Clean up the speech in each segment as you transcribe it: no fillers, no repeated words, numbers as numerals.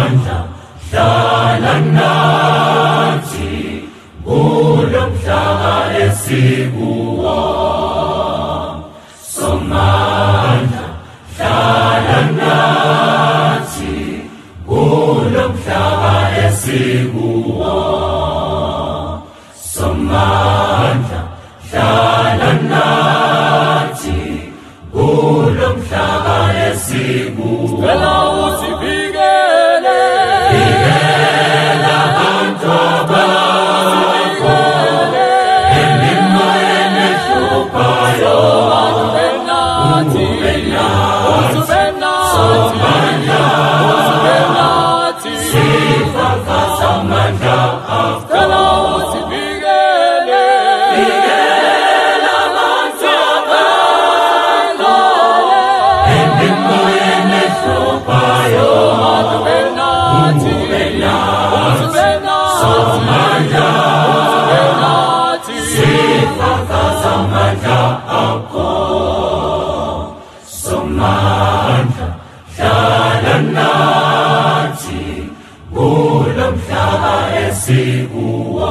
Somandla, hlala nathi, kulo mhlaba esikuwo. Somandla, hlala nathi, kulo mhlaba esikuwo. Somandla, hlala nathi, kulo mhlaba esikuwo. Cela usivikele, Vikela abantu bakho, emimoyeni ehluphayo. ube nathi, ube nathi, Somandla, ube nathi. sifafaza amandla akho. Cela usivikele, Vikela abantu bakho, emimoyeni ehluphayo. ube nathi, ube nathi, Somandla, ube nathi. sifafaza amandla akho. Somandla, hlala nathi, kulo mhlaba esikuwo.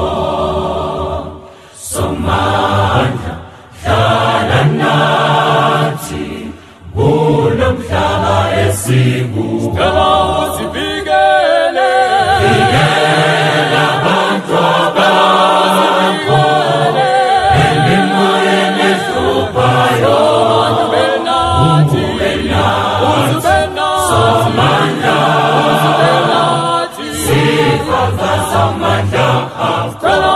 Somandla, hlala nathi, kulo mhlaba esikuwo. Cela usivikele, Vikela abantu bakho, emimoyeni ehluphayo. ube nathi, ube nathi, Somandla, ube nathi. sifafaza amandla akho. Cela